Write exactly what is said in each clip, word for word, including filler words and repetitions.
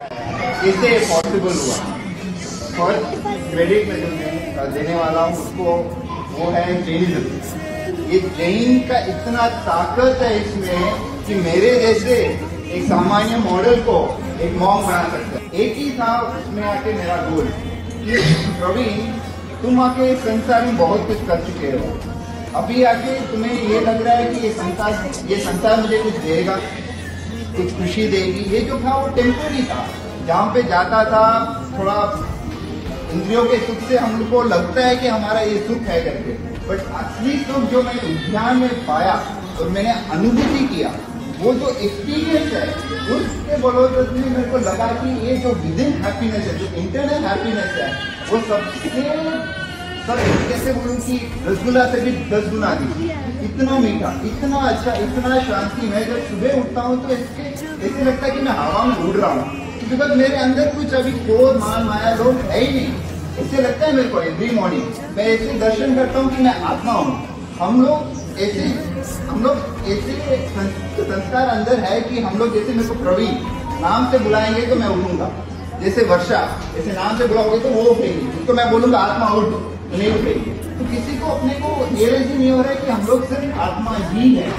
कैसे पॉसिबल हुआ? First credit में जो देने वाला हूँ उसको, वो है जैनिज्म। ये जैन का इतना ताकत है इसमें कि मेरे जैसे एक सामान्य मॉडल को एक मॉन्क बना सकता है। एक ही था उसमें आके मेरा गोल कि प्रवीण, तुम आके संसार में बहुत कुछ कर चुके हो, अभी आके तुम्हें ये लग रहा है कि ये संसार ये संसार मुझे कुछ देगा, कुछ खुशी देगी। ये जो था वो टेम्पररी था, जहाँ पे जाता था थोड़ा इंद्रियों के सुख से हम लोग को लगता है कि हमारा ये सुख है करके, बट असली सुख जो मैंने उद्यान में पाया और मैंने अनुभूति किया, वो जो एक्सपीरियंस है, उसके बदौलत में मेरे को लगा कि ये जो विद इन हैप्पीनेस है, जो इंटरनल हैप्पीनेस है, वो सबसे सब कैसे बोलूँ कि रसगुल्ला से भी दस गुना दी, इतना मीठा, इतना अच्छा, इतना शांति। मैं जब सुबह उठता हूँ तो इसके ऐसे लगता है कि मैं हवा में उड़ रहा हूँ, क्योंकि मेरे अंदर कुछ अभी क्रोध मान माया लोग है ही नहीं। इससे लगता है मेरे को एवरी मॉर्निंग मैं ऐसे दर्शन करता हूँ कि मैं आत्मा हूँ। हम लोग ऐसे हम लोग ऐसे संस्कार अंदर है कि हम लोग जैसे मेरे को प्रवीण नाम से बुलाएंगे तो मैं उठूंगा, जैसे वर्षा ऐसे नाम से बुलाओगे तो वो उठेगी, उसको मैं बोलूंगा आत्मा उठ, नहीं उठेगी। तो किसी को अपने को रियलाइज ही नहीं हो रहा है कि हम लोग सिर्फ आत्मा ही है।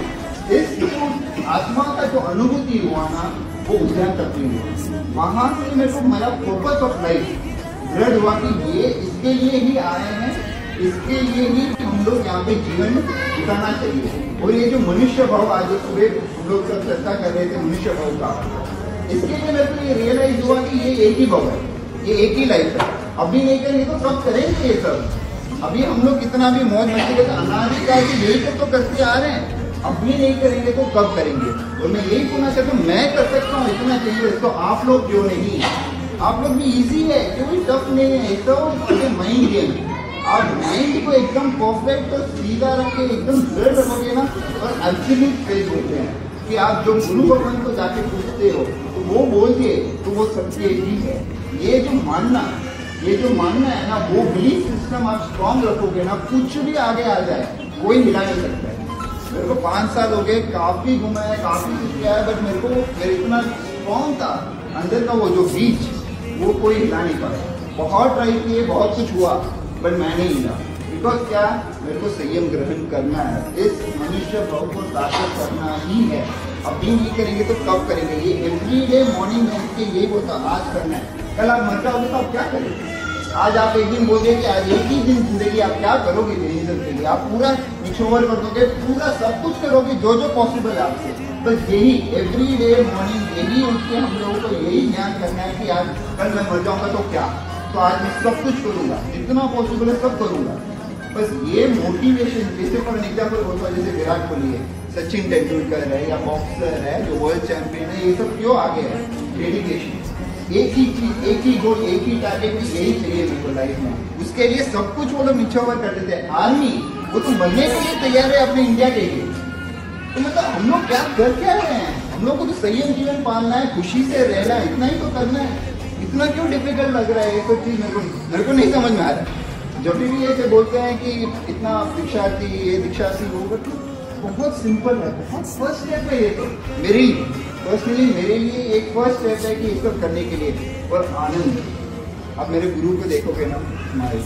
इस आत्मा का जो अनुभूति हुआ ना, वो उद्यान तक नहीं हुआ। वहां से मेरे को मेरा पर्पस ऑफ लाइफ दृढ़ हुआ कि ये इसके लिए ही आए हैं, इसके लिए ही हम लोग यहाँ पे जीवन बिताना चाहिए। और ये जो मनुष्य भाव, आज जो सुबह हम लोग सब चर्चा कर रहे थे मनुष्य भाव का, इसके लिए मेरे को ये रियलाइज हुआ कि ये एक ही भाव है, ये एक ही लाइफ है। अभी नहीं करेंगे तो कब करेंगे ये सब? अभी हम लोग कितना भी मौज मस्ती करते, अनादिकाल की यही तो करते आ रहे हैं। अभी नहीं करेंगे तो कब करेंगे? और मैं यही बोलना चाहता हूँ, मैं कर सकता हूँ, इतना चाहिए, तो आप लोग क्यों नहीं? आप लोग भी इजी है, क्यों टफ नहीं है, तो माइंड गेम। आप माइंड को एकदम परफेक्ट और सीधा रख के एकदम दृढ़ रखोगे ना, और एब्सोल्यूट फेज होते हैं कि आप जो गुरु भगवान को जाके पूछते हो तो वो बोलते तो वो सत्य ही है। ये जो मानना ये जो मानना है ना, वो बिलीफ सिस्टम आप स्ट्रॉन्ग रखोगे ना, कुछ भी आगे आ जाए कोई हिला नहीं सकता है। मेरे को पाँच साल हो गए, काफी घुमा है, काफी कुछ किया है, बट मेरे को मेरे इतना स्ट्रॉन्ग था अंदर का वो जो बीच, वो कोई हिला नहीं पाया। बहुत ट्राई किए, बहुत कुछ हुआ, बट मैं नहीं हिला। बिकॉज क्या, मेरे को संयम ग्रहण करना है, इस मनुष्य भाव को ताकत करना ही है। अभी नहीं करेंगे तो कब करेंगे? ये एवरी डे मॉर्निंग में उठ के यही बोलता आज करना है। कल आप मर जाओगे तो आप क्या करेंगे? आज आप एक दिन बोलिए कि आज एक ही दिन जिंदगी आप क्या करोगे जैनिज्म के लिए? आप पूरा निछोवर कर दोगे, पूरा सब कुछ करोगे जो जो पॉसिबल है आपसे। बस यही एवरी डे मॉर्निंग यही उठ के हम लोगों को यही ध्यान करना है कि आज कल मैं मर जाऊंगा तो क्या, तो आज मैं सब कुछ करूंगा, जितना पॉसिबल है सब करूंगा। बस ये मोटिवेशन, जैसे फॉर एग्जाम्पल बोलता है, जैसे विराट कोहली है, सचिन तेंदुलकर है, या बॉक्सर है जो वर्ल्ड चैंपियन है, ये सब क्यों आगे है? डेडिकेशन। एक ही चीज, एक ही गोल, एक ही टारगेट, यही चाहिए मेरे को लाइफ में। उसके लिए सब कुछ वो लोग निछावर करते थे। आर्मी वो तो मरने के लिए तैयार है अपने इंडिया के लिए। तो मतलब हम लोग क्या कर क्या रहे हैं? हम लोग को तो संयम जीवन पालना है, खुशी से रहना है, इतना ही तो करना है। इतना क्यों डिफिकल्ट लग रहा है? ये सब चीज मेरे को मेरे को नहीं समझ में आ रहा है। जब भी ऐसे बोलते हैं कि इतना दीक्षार्थी, ये दीक्षार्थी, वो बहुत सिंपल है, बहुत फर्स्ट स्टेप है ये तो। मेरी पर्सनली मेरे लिए एक फर्स्ट स्टेप है कि ये सब करने के लिए। और आनंद, आप मेरे गुरु को देखोगे ना, हमारे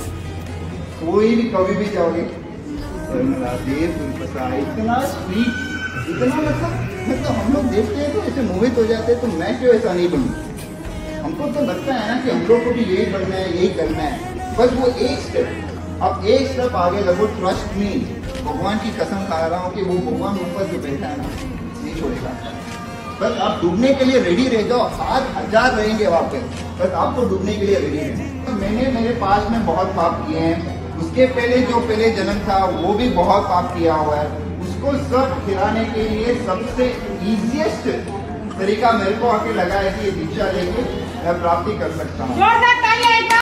कोई भी कभी भी जाओगे, देव गुरुप्रसाद, इतना स्वीट, इतना मतलब मतलब हम लोग देखते हैं तो ऐसे मोहित हो जाते हैं। तो मैं क्यों ऐसा नहीं बनूं? हमको तो लगता है ना कि हम लोग को भी यही बनना है, यही करना है। बस वो एक स्टेप, अब एक स्टेप आगे लगो। ट्रस्ट मी, भगवान की कसम खा रहा हूँ कि वो भगवान ऊपर जो बैठा है ना, नहीं छोड़ेगा। बस आप डूबने के लिए रेडी रह जाओ, हाथ हजार रहेंगे वहाँ पे, बस आपको डूबने के लिए रेडी रहना। तो मैंने मेरे पास में बहुत पाप किए हैं, उसके पहले जो पहले जन्म था वो भी बहुत पाप किया हुआ है। उसको सब खिलाने के लिए सबसे इजिएस्ट तरीका मेरे को आके लगा है कि ये दीक्षा लेके मैं प्राप्ति कर सकता हूँ।